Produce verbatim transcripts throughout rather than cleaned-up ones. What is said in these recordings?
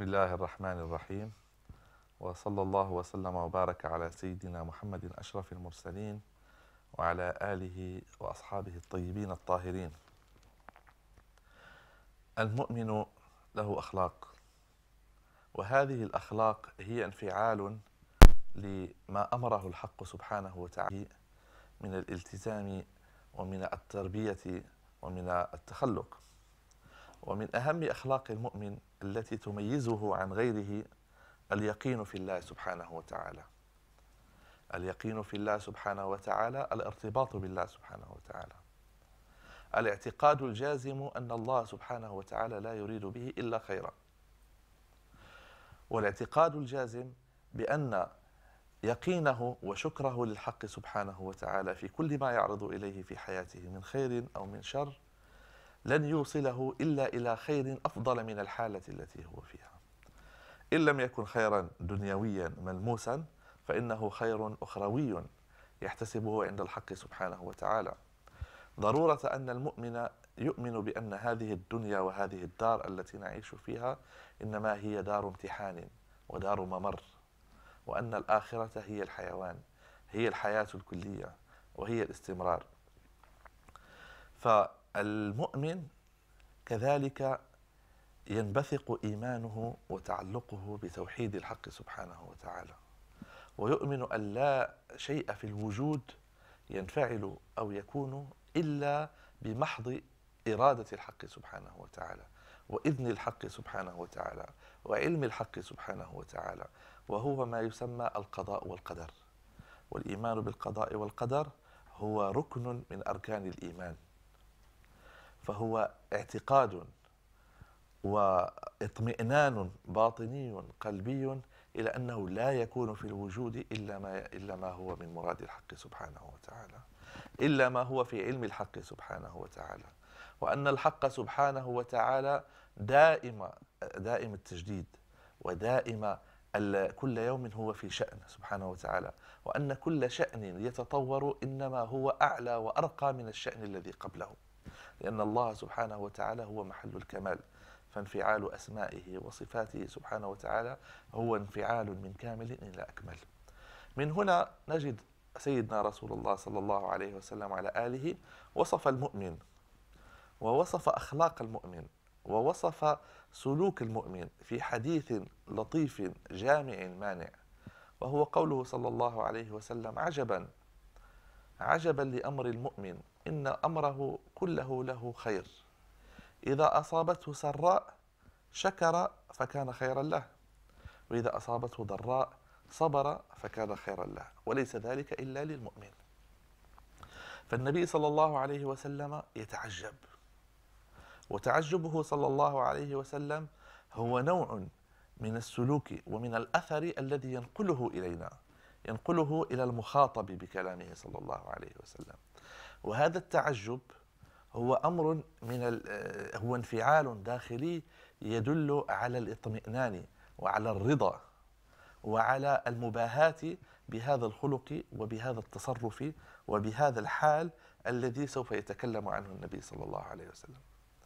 الله الرحمن الرحيم، وصلى الله وسلم وبارك على سيدنا محمد أشرف المرسلين وعلى آله وأصحابه الطيبين الطاهرين. المؤمن له أخلاق، وهذه الأخلاق هي انفعال لما أمره الحق سبحانه وتعالى من الالتزام ومن التربية ومن التخلق. ومن أهم أخلاق المؤمن التي تميزه عن غيره اليقين في الله سبحانه وتعالى. اليقين في الله سبحانه وتعالى الارتباط بالله سبحانه وتعالى، الاعتقاد الجازم أن الله سبحانه وتعالى لا يريد به إلا خيرا، والاعتقاد الجازم بأن يقينه وشكره للحق سبحانه وتعالى في كل ما يعرض إليه في حياته من خير أو من شر لن يوصله إلا إلى خير أفضل من الحالة التي هو فيها. إن لم يكن خيرا دنيويا ملموسا فإنه خير أخروي يحتسبه عند الحق سبحانه وتعالى. ضرورة أن المؤمن يؤمن بأن هذه الدنيا وهذه الدار التي نعيش فيها إنما هي دار امتحان ودار ممر، وأن الآخرة هي الحيوان، هي الحياة الكلية وهي الاستمرار. فالمؤمن كذلك ينبثق إيمانه وتعلقه بتوحيد الحق سبحانه وتعالى، ويؤمن أن لا شيء في الوجود ينفعل أو يكون إلا بمحض إرادة الحق سبحانه وتعالى، وإذن الحق سبحانه وتعالى، وعلم الحق سبحانه وتعالى، وهو ما يسمى القضاء والقدر. والإيمان بالقضاء والقدر هو ركن من أركان الإيمان، فهو اعتقاد واطمئنان باطني قلبي إلى أنه لا يكون في الوجود إلا ما, إلا ما هو من مراد الحق سبحانه وتعالى، إلا ما هو في علم الحق سبحانه وتعالى، وأن الحق سبحانه وتعالى دائم دائم التجديد، ودائم كل يوم هو في شأن سبحانه وتعالى، وأن كل شأن يتطور إنما هو أعلى وأرقى من الشأن الذي قبله، لأن الله سبحانه وتعالى هو محل الكمال، فانفعال أسمائه وصفاته سبحانه وتعالى هو انفعال من كامل إلى أكمل. من هنا نجد سيدنا رسول الله صلى الله عليه وسلم على آله وصف المؤمن، ووصف أخلاق المؤمن، ووصف سلوك المؤمن في حديث لطيف جامع مانع، وهو قوله صلى الله عليه وسلم: عجبا عجبا لأمر المؤمن إن أمره كله له خير، إذا أصابته سراء شكر فكان خيرا له، وإذا أصابته ضراء صبر فكان خيرا له، وليس ذلك إلا للمؤمن. فالنبي صلى الله عليه وسلم يتعجب، وتعجبه صلى الله عليه وسلم هو نوع من السلوك ومن الأثر الذي ينقله إلينا، ينقله إلى المخاطب بكلامه صلى الله عليه وسلم. وهذا التعجب هو أمر من هو انفعال داخلي يدل على الاطمئنان وعلى الرضا وعلى المباهاة بهذا الخلق وبهذا التصرف وبهذا الحال الذي سوف يتكلم عنه النبي صلى الله عليه وسلم.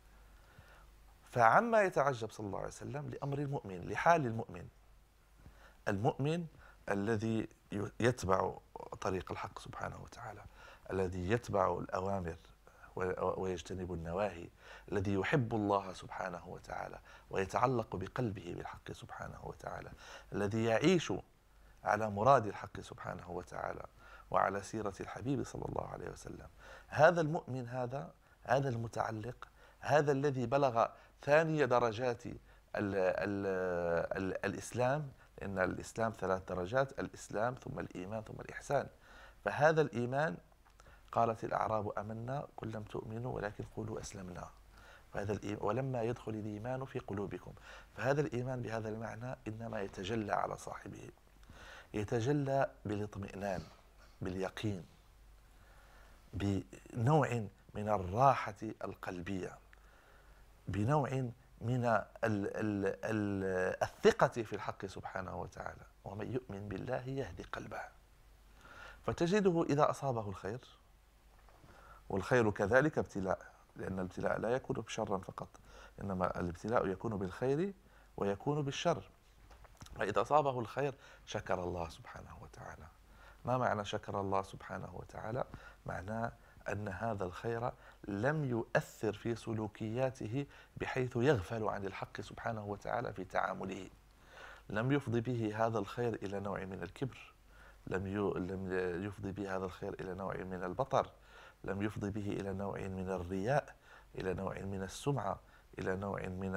فعما يتعجب صلى الله عليه وسلم لأمر المؤمن، لحال المؤمن، المؤمن الذي يتبع طريق الحق سبحانه وتعالى، الذي يتبع الأوامر ويجتنب النواهي، الذي يحب الله سبحانه وتعالى ويتعلق بقلبه بالحق سبحانه وتعالى، الذي يعيش على مراد الحق سبحانه وتعالى وعلى سيرة الحبيب صلى الله عليه وسلم. هذا المؤمن، هذا هذا المتعلق، هذا الذي بلغ ثاني درجات ال ال ال الإسلام، لأن الإسلام ثلاث درجات: الإسلام ثم الإيمان ثم الإحسان. فهذا الإيمان قالت الأعراب آمنا قل لم تؤمنوا ولكن قولوا أسلمنا، فهذا ولما يدخل الإيمان في قلوبكم. فهذا الإيمان بهذا المعنى إنما يتجلى على صاحبه، يتجلى بالاطمئنان، باليقين، بنوع من الراحة القلبية، بنوع من ال ال ال الثقة في الحق سبحانه وتعالى. ومن يؤمن بالله يهدي قلبه. فتجده إذا أصابه الخير، والخير كذلك ابتلاء، لأن الابتلاء لا يكون بشرا فقط، إنما الابتلاء يكون بالخير ويكون بالشر. فإذا أصابه الخير شكر الله سبحانه وتعالى. ما معنى شكر الله سبحانه وتعالى؟ معناه أن هذا الخير لم يؤثر في سلوكياته بحيث يغفل عن الحق سبحانه وتعالى في تعامله. لم يفضي به هذا الخير إلى نوع من الكبر، لم لم يفضي به هذا الخير إلى نوع من البطر، لم يفضي به إلى نوع من الرياء، إلى نوع من السمعة، إلى نوع من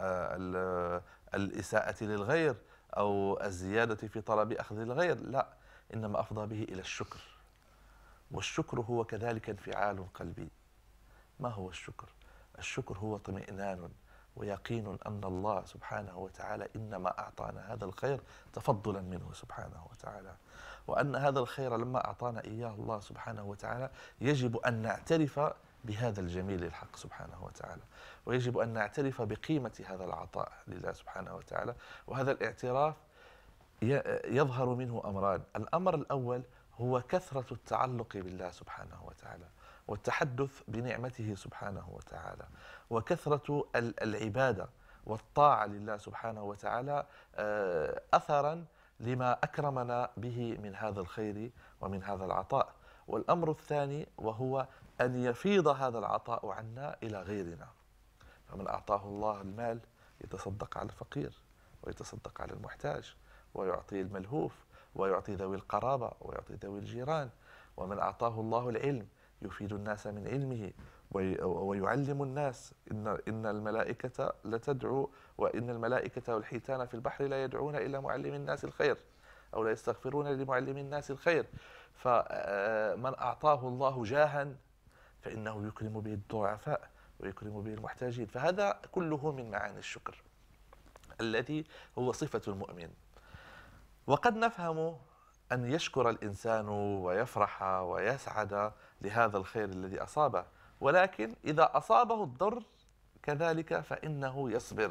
الإساءة للغير أو الزيادة في طلب أخذ الغير، لا، إنما أفضى به إلى الشكر. والشكر هو كذلك انفعال قلبي. ما هو الشكر؟ الشكر هو اطمئنان ويقين أن الله سبحانه وتعالى إنما أعطانا هذا الخير تفضلا منه سبحانه وتعالى، وأن هذا الخير لما أعطانا إياه الله سبحانه وتعالى يجب أن نعترف بهذا الجميل الحق سبحانه وتعالى، ويجب أن نعترف بقيمة هذا العطاء لله سبحانه وتعالى. وهذا الاعتراف يظهر منه أمران. الأمر الأول هو كثرة التعلق بالله سبحانه وتعالى والتحدث بنعمته سبحانه وتعالى، وكثرة العبادة والطاعة لله سبحانه وتعالى أثرا لما أكرمنا به من هذا الخير ومن هذا العطاء. والأمر الثاني وهو أن يفيض هذا العطاء عنا إلى غيرنا. فمن أعطاه الله المال يتصدق على الفقير ويتصدق على المحتاج ويعطي الملهوف ويعطي ذوي القرابة ويعطي ذوي الجيران. ومن أعطاه الله العلم يفيد الناس من علمه ويعلم الناس. إن إن الملائكة لتدعو، وإن الملائكة والحيتان في البحر لا يدعون إلى معلم الناس الخير أو لا يستغفرون لمعلم الناس الخير. فمن أعطاه الله جاها فإنه يكرم به الضعفاء ويكرم به المحتاجين. فهذا كله من معاني الشكر الذي هو صفة المؤمن. وقد نفهم أن يشكر الإنسان ويفرح ويسعد لهذا الخير الذي أصابه، ولكن إذا أصابه الضر كذلك فإنه يصبر.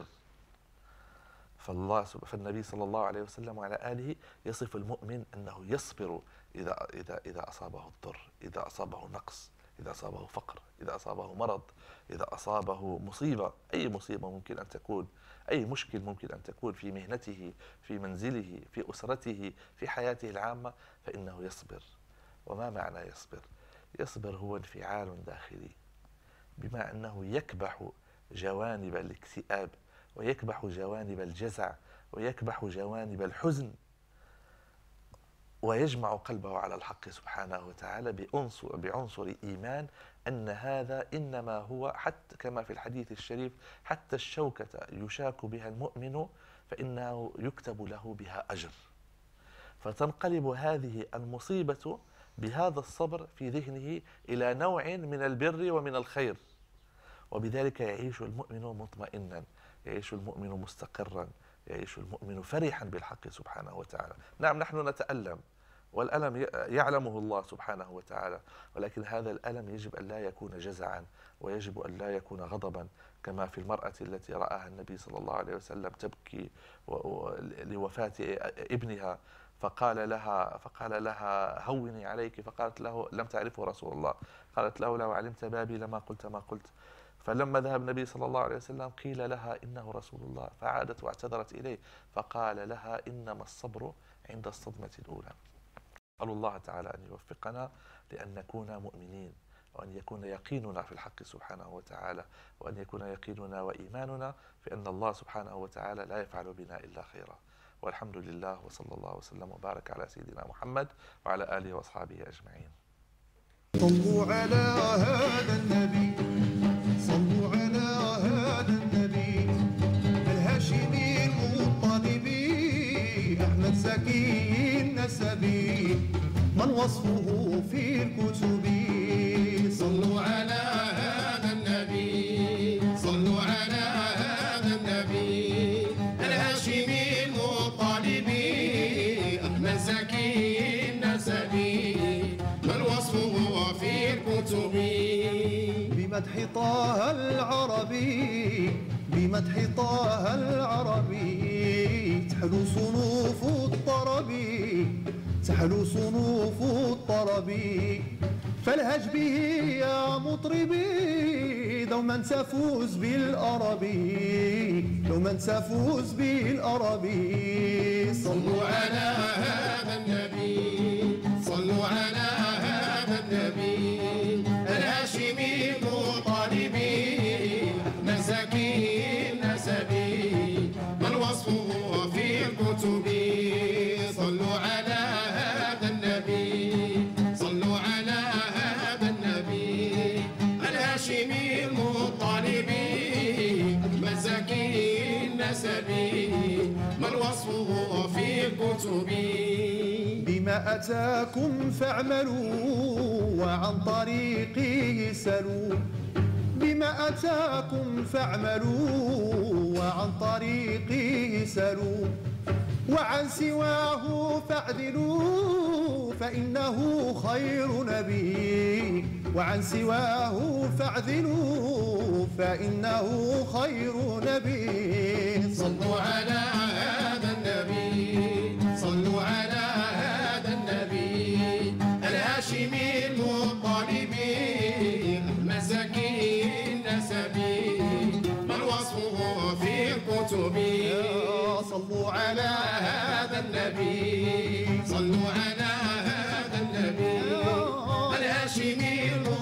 فالله فالنبي صلى الله عليه وسلم وعلى آله يصف المؤمن أنه يصبر إذا إذا إذا أصابه الضر، إذا أصابه نقص، إذا أصابه فقر، إذا أصابه مرض، إذا أصابه مصيبة، أي مصيبة ممكن أن تكون، أي مشكل ممكن أن تكون في مهنته، في منزله، في أسرته، في حياته العامة، فإنه يصبر. وما معنى يصبر؟ يصبر هو انفعال داخلي، بما أنه يكبح جوانب الاكتئاب ويكبح جوانب الجزع ويكبح جوانب الحزن، ويجمع قلبه على الحق سبحانه وتعالى بعنصر, بعنصر إيمان أن هذا إنما هو، حتى كما في الحديث الشريف، حتى الشوكة يشاك بها المؤمن فإنه يكتب له بها أجر. فتنقلب هذه المصيبة بهذا الصبر في ذهنه إلى نوع من البر ومن الخير، وبذلك يعيش المؤمن مطمئنا، يعيش المؤمن مستقرا، يعيش المؤمن فرحا بالحق سبحانه وتعالى. نعم، نحن نتألم والألم يعلمه الله سبحانه وتعالى، ولكن هذا الألم يجب أن لا يكون جزعا، ويجب أن لا يكون غضبا، كما في المرأة التي رآها النبي صلى الله عليه وسلم تبكي لوفاة ابنها، فقال لها فقال لها هوني عليك، فقالت له لم تعرفه رسول الله، قالت له لو علمت بابي لما قلت ما قلت. فلما ذهب النبي صلى الله عليه وسلم قيل لها إنه رسول الله، فعادت واعتذرت إليه، فقال لها إنما الصبر عند الصدمة الأولى. أسأل الله تعالى أن يوفقنا لأن نكون مؤمنين، وأن يكون يقيننا في الحق سبحانه وتعالى، وأن يكون يقيننا وإيماننا في أن الله سبحانه وتعالى لا يفعل بنا إلا خيرا. والحمد لله، وصلى الله وسلم وبارك على سيدنا محمد وعلى آله وأصحابه أجمعين. صلوا على هذا النبي، صلوا على هذا النبي الهاشمي المطلبي أحمد زكي النسبي من وصفه في الكتب. صلوا على هذا النبي، صلوا على هذا النبي الهاشمي المطلبي أحمد زكي النسبي من وصفه في الكتب. بمدح طه العربي، بمدح طه العربي تحلو صنوف الطرب، تحلو صنوف الطرب فالهج به يا مطربي دوما تفوز بالأربي، دوما تفوز بالأربي. صلوا على هذا النبي، صلوا على هذا النبي الهاشمي المطالبي مساكين نسبي من وصفه في الكتب. صلوا على هذا النبي، صلوا على هذا النبي الهاشمي المطالبي مساكين نسبي من وصفه في الكتب. بما أتاكم فاعملوا وعن طريقه سلوا، بما أتاكم فاعملوا وعن طريقه سلوا، وعن سواه فاعدلوا فإنه خير نبي، وعن سواه فاعدلوا فإنه خير نبي. صلوا على هذا النبي، صلوا على هذا النبي الهاشمي المطالبي مساكين نسبي من وصفه في الكتب. صلوا على هذا النبي، صلوا على هذا النبي الهاشمي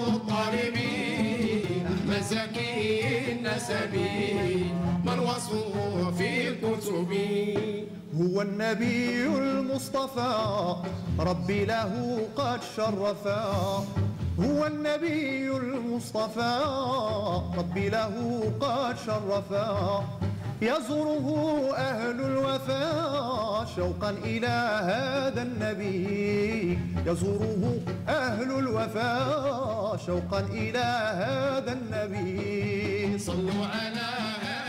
المطالبي مساكين نسبي من وصفه في الكتب. هو النبي المصطفى ربي له قد شرفا، هو النبي المصطفى ربي له قد شرفا، يزوره أهل الوفا شوقا إلى هذا النبي، يزوره أهل الوفا شوقا إلى هذا النبي. صلوا على